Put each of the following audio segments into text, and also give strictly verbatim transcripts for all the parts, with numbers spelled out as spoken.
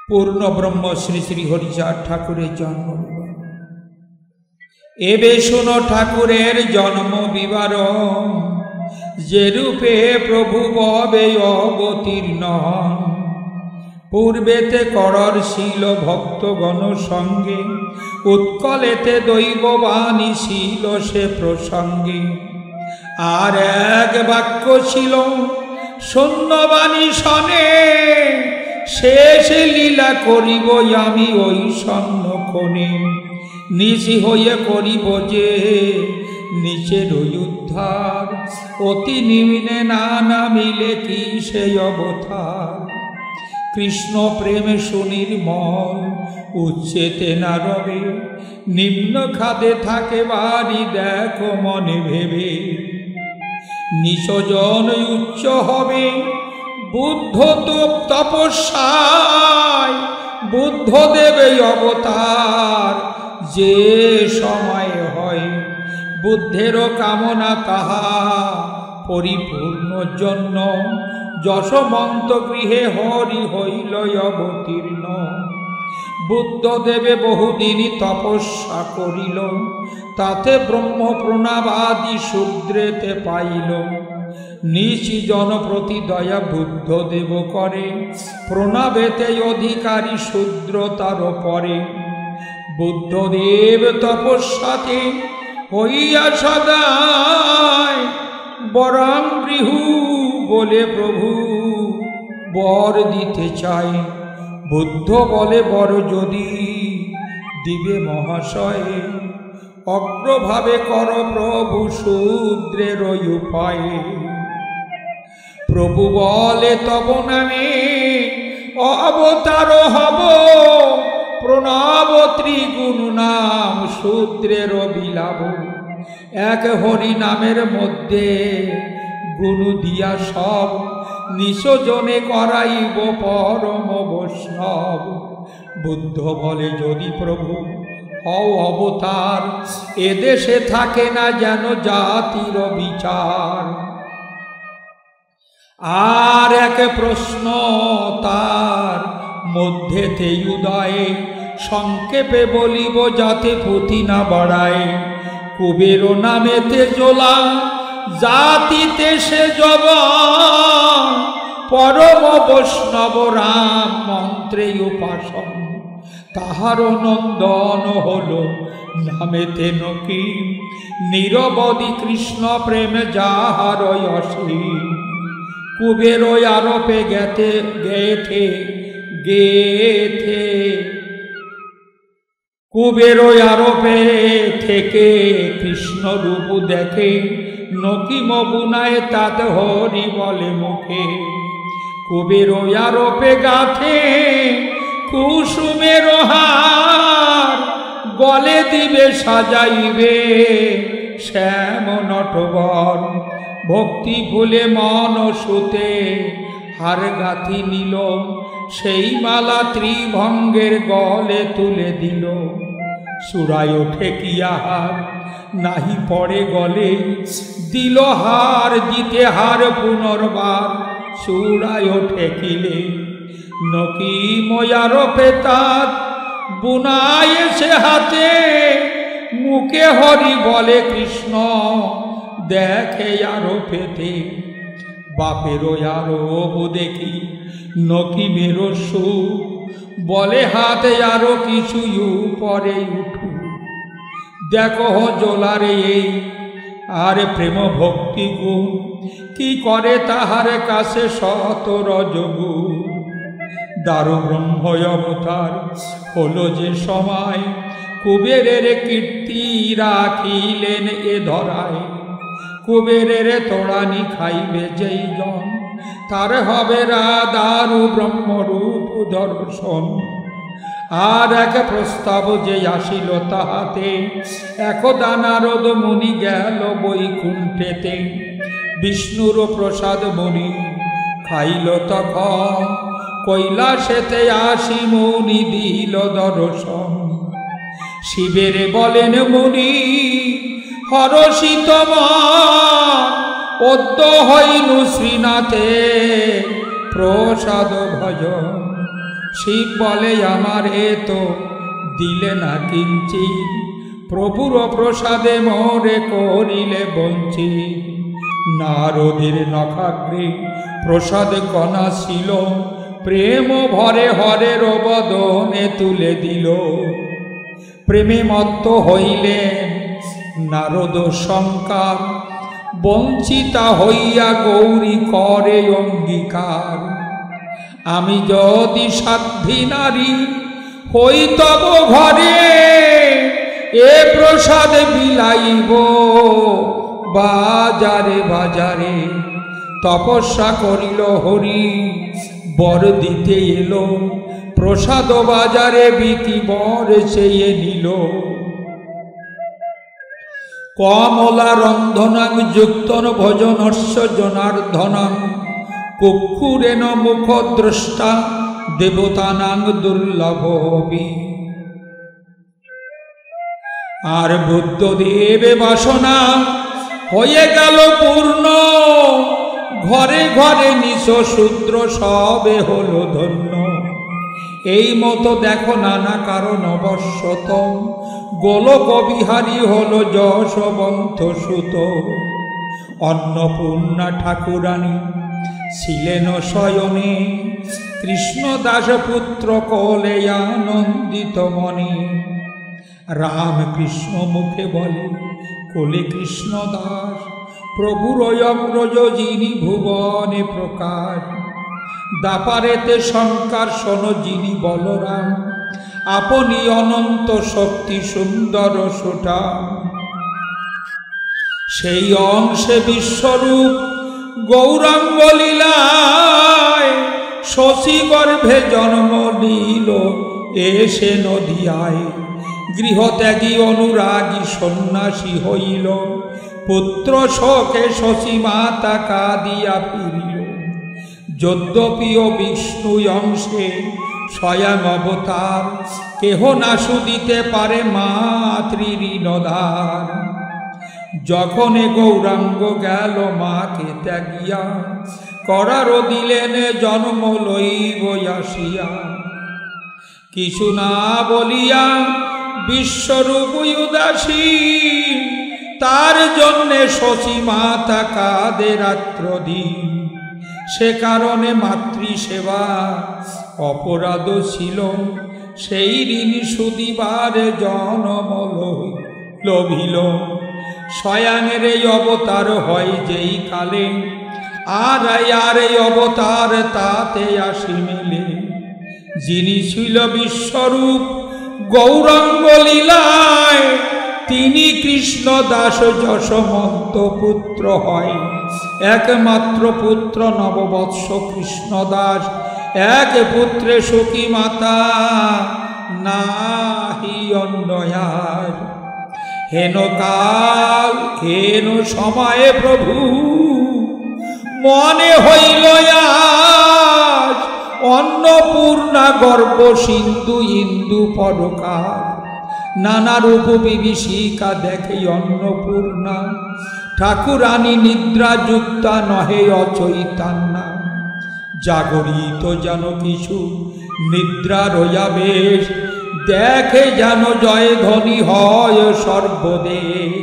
পূর্ণ ব্রহ্ম শ্রী শ্রী হরিচাঁদ ঠাকুরের জন্ম বিবরণ। এবে শোনো ঠাকুরের জন্ম বিবরণ, যে রূপে প্রভু ববে অবতীর্ণ হন। পূর্বেতে করর ছিল ভক্তগণ সঙ্গে, উৎকলেতে দৈববাণী ছিল সে প্রসঙ্গে। আর এক বাক্য ছিল শূন্যবাণী শনে, শেষ লীলা করিব আমি ওই সন্নক্ষণে। নিশি হয়ে করিব যে নিচের উদ্ধার, অতি নিম্নে না নামিলে কি সেই অবতার। কৃষ্ণ প্রেম সুনির্মল উচ্চেতে না রবে, নিম্ন খাদে থাকে বাড়ি দেখো মনে ভেবে। নিচজন উচ্চ হবে বুদ্ধ তো তপস্যায়, বুদ্ধ দেবে অবতার যে সময় হয়। বুদ্ধেরও কামনা তাহা পরিপূর্ণ জন্য, যশবন্ত গৃহে হরি হইল অবতীর্ণ। বুদ্ধ দেবে বহুদিনই তপস্যা করিল, তাতে ব্রহ্ম প্রণাবাদি শূদ্রেতে পাইল। নিচি জন প্রতি দয়া বুদ্ধ দেব করে, প্রণাবেতে অধিকারী শূদ্র তার পরে। বুদ্ধদেব তপস্যাতে হইয়া সদায়, বরং গৃহু বলে প্রভু বর দিতে চায়। বুদ্ধ বলে বর যদি দিবে মহাশয়, অগ্রভাবে কর প্রভু শূদ্রের উপায়ে। প্রভু বলে তব নামে অবতার হব, প্রণব ত্রিগুণ নাম শূদ্রের বিলাব। এক হরি নামের মধ্যে গুণ দিয়া সব, নিঃস্বজনে করাইব পরম বৈষ্ণব। বুদ্ধ বলে যদি প্রভু হও অবতার, এদেশে থাকে না যেন জাতির বিচার। আর এক প্রশ্ন তার মধ্যেতে উদয়ে, সংক্ষেপে বলিব যাতে পুঁথি না বাড়ায়। কুবের নামেতে জোলা জাতিতে সে জবান, পরম বৈষ্ণব রাম মন্ত্রে উপাসন। তাহার নন্দন হল নামেতে নকি, নিরবধি কৃষ্ণ প্রেম যাহার অসীম। কুবের আরোপে গেতে গেথে গেথে কুবের আরোপে থেকে কৃষ্ণ রূপ দেখে, নকি মগুনায় তাত হরি বলে মুখে। কুবের আরোপে গাথে কুসুমের হার, গলে দিবে সাজাইবে শ্যাম নটবর। ভক্তি ভুলে মন সুতে হার গাথি নিল, সেই মালা ত্রিভঙ্গের গলে তুলে দিল। চূড়ায় ওঠে কি আহার নাহি পড়ে গলে, দিল হার দিতে হার পুনর্বার চূড়ায় ওঠে কিলে। নকি ময়ার পেতার বুনায় সে হাতে, মুখে হরি বলে কৃষ্ণ দেখে আরো পেতে। বাপেরও আরোপ দেখি নকি মেরো সুখ, বলে হাতে আরো কিছু পরে উঠু। দেখো জোলারে এই আর প্রেম ভক্তি গুণ, কি করে তাহার কাছে শত রজগুণ। দারু ব্রহ্ম অবতার হলো যে সময়, কুবেরের কীর্তি রাখিলেন এ ধরায়। কুবেরের তোড়ানি খাইবে যেই জন, তার হবে দারু ব্রহ্মরূপ দর্শন। আর এক প্রস্তাব যে আসিল তাহাতে, একদা নারদ মুনি গেল বৈকুণ্ঠেতে। বিষ্ণুর প্রসাদ মুনি খাইল তখন, কৈলাসেতে আসি মুনি দিল দর্শন। শিবের বলেন মুনি হরষিত মন, পদ্ম হইনু শ্রীনাথে প্রসাদ ভজন। শিব বলে আমার এ তো দিলে না কিঞ্চিত, প্রভুর প্রসাদে মোরে করিলে বঞ্চিত। নারদের নখাগ্রে প্রসাদ কণা ছিল, প্রেম ভরে হরের বদনে তুলে দিল। প্রেমে মত্ত হইলেন নারদ শঙ্কর, বঞ্চিতা হইয়া গৌরী করে অঙ্গীকার। আমি যদি সাধ্বী নারী হই তব ঘরে, এ প্রসাদ বিলাইব বাজারে বাজারে। তপস্যা করিল হরি বর দিতে এলো, প্রসাদ বাজারে বিকি বর চেয়ে নিল। কমলা রন্ধনাং যুক্তন ভজনস্য জনার্দনাং, কুক্ষুরেণ মুখ দ্রষ্টা দেবতানাং দুর্লভবি। আর বুদ্ধদেব বাসনা হয়ে গেল পূর্ণ, ঘরে ঘরে নিশ শূদ্র সবে হলো ধন্য। এই মতো দেখো নানা কারণ অবশ্যত, গোলক বিহারী হলো যশবন্ত সুত। অন্নপূর্ণা ঠাকুরানী ছিলেন শয়নে, কৃষ্ণদাস পুত্র কোলে আনন্দিত মনে। রামকৃষ্ণ মুখে বলে কোলে কৃষ্ণদাস, প্রভুর অগ্রজ যিনি ভুবনে প্রকাশ। দাপারেতে শঙ্কর শোন যিনি বলরাম, আপনি অনন্ত শক্তি সুন্দর সোটা। সেই অংশে বিশ্বরূপ গৌরাঙ্গ লীলায়, শশী গর্ভে জন্ম নিল এসে নদিয়ায়। গৃহত্যাগী অনুরাগী সন্ন্যাসী হইল, পুত্র শোকে শশী মাতা কাঁদিয়া ফিরিল। যদ্যপিও বিষ্ণু অংশে স্বয়ং অবতার, কেহ না শুধিতে পারে মাতৃঋণধার। যখন গৌরাঙ্গ গেল মাকে ত্যাগিয়া, করার দিলেন জন্ম লইব আসিয়া। কিছু না বলিয়া বিশ্বরূপ উদাসী, তার জন্যে শশী মাতা কাঁদে রাত্র দিন। সে কারণে মাতৃসেবা অপরাধ ছিল, সেই ঋণ শুধিবার জনম লভিল। স্বয়ংের এই অবতার হয় যেই কালে, আর আর এই অবতার তাতে আসি মিলে। যিনি ছিল বিশ্বরূপ গৌরাঙ্গ লীলায়, তিনি কৃষ্ণ দাস যশোমন্ত পুত্র হয়। একমাত্র পুত্র নববৎস কৃষ্ণ দাস, এক পুত্রে সখী মাতা নাহি অন্যয়ার। হেন কাল হেন সময়ে প্রভু মনে হইল আজ, অন্নপূর্ণা গর্ভ সিন্ধু ইন্দু পরকার। নানা রূপ বিভীষিকা দেখে অন্নপূর্ণা, ঠাকুরানী নিদ্রা যুক্তা নহে অচৈতান্না। জাগরিত যেন কিছু নিদ্রা রয়া বেশ, দেখে যেন জয় ধ্বনি হয় সর্বদেশ।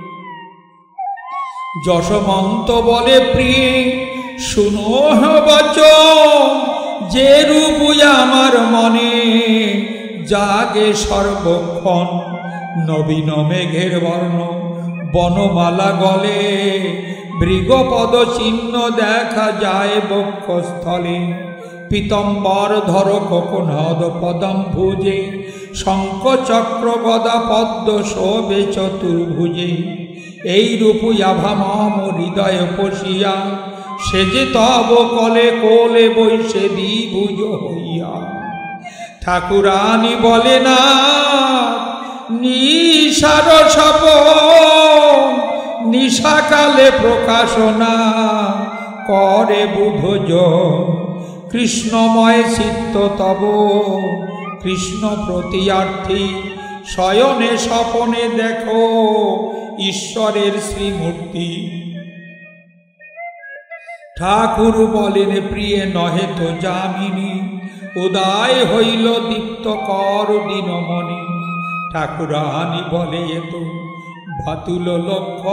যশোমন্ত বলে প্রিয়ে শুনো বচন, যে রূপ আমার মনে জাগে সর্বক্ষণ। নবীন মেঘের বর্ণ বনমালা গলে, মৃগপদ চিহ্ন দেখা যায় বক্ষস্থলে। পীতম্বর ধর কোকনদ পদম ভুজে, শঙ্খ চক্র গদা পদ্ম শোভে চতুর্ভুজে। এই রূপ আভা মম হৃদয় পশিয়া, সে যে তব কলে কোলে বৈশে দ্বিভুজ হইয়া। ঠাকুরানী বলে না নিশার স্বপন, নিশাকালে প্রকাশনা করে বুধজন। কৃষ্ণময় চিত্ত তব কৃষ্ণ প্রতিয়ার্থী, শয়নে স্বপনে দেখো ঈশ্বরের শ্রীমূর্তি। ঠাকুর বলেন প্রিয়ে নহে তো যামিনী, উদয় হইল দীপ্ত কর দিনমণি। ঠাকুরানী বলে এ তো বাতুল লক্ষ্য,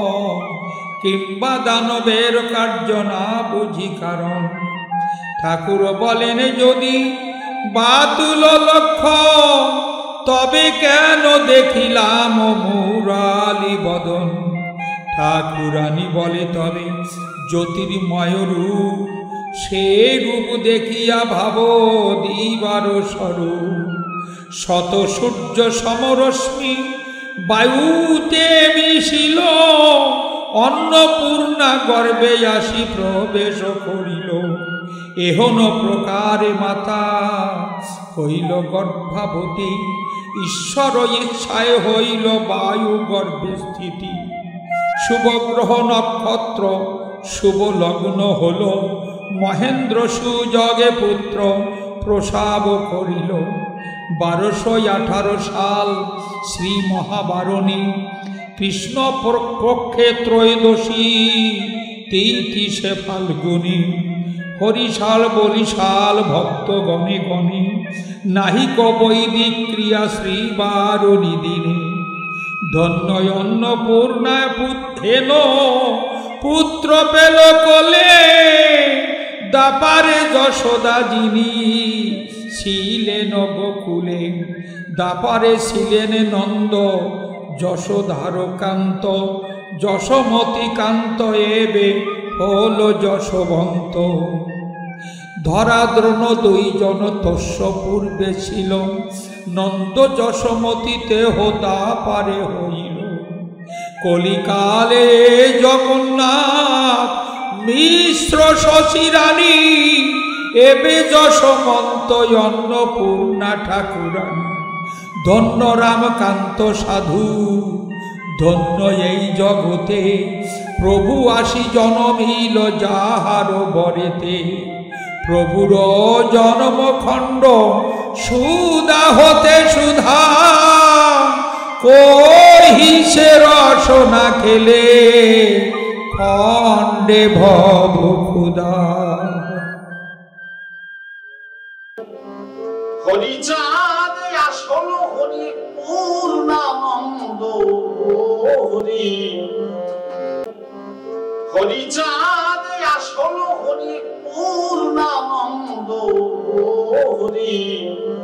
কিংবা দানবের কার্য না বুঝি কারণ। ঠাকুর বলেন যদি বাতুল লক্ষ্য, তবে কেন দেখিলাম মুরালি বদন। ঠাকুরানী বলে তবে জ্যোতির্ময় রূপ, সে রূপ দেখিয়া ভাব দিবার স্বরূপ। শত সূর্য সমরশ্মি বায়ুতে মিশিল, অন্নপূর্ণা গর্ভে আসি প্রবেশ করিল। এহন প্রকারে মাতা হইল গর্ভাবতী, ঈশ্বর ইচ্ছায় হইল বায়ু গর্ভে স্থিতি। শুভ গ্রহ নক্ষত্র শুভ লগ্ন হল, মহেন্দ্র সুযোগে পুত্র প্রসাব করিল। বারোশো আঠারো সাল শ্রী মহাবারণী, কৃষ্ণ পক্ষে ত্রয়োদশী, তিথি সে ফাল্গুনী। হরিশাল বরিশাল ভক্ত গণে গণে, নাহিক বৈদিক ক্রিয়া শ্রী বারণী দিনে। ধন্য অন্নপূর্ণা পুত্রেন পুত্র পেল কোলে, দাপারে যশোদা যিনি ছিলেন গোকুলে। দাপারে ছিলেন নন্দ যশোধার কান্ত, যশোমতী কান্ত এবে হল যশবন্ত। ধরাদ্রোণ দুইজন তস্য পূর্বে ছিল, নন্দ যশোমতীতে হোতা পারে হইল। কলিকালে জগন্নাথ মিশ্র শশীরানী, এবে যশমন্ত অন্নপূর্ণা ঠাকুরানী। ধন্য রামকান্ত সাধু, ধন্য এই জগতে, প্রভু আসি জনমিল যাহার বরেতে। প্রভুর জন্মখণ্ড সুধা হতে সুধা, কহিসে রস না খেলে খণ্ডে ভব ক্ষুধা। হরিচাঁদ আসল হরি পূর্ণানন্দ হরি। হরিচাঁদ আসল হরি পূর্ণানন্দ হরি।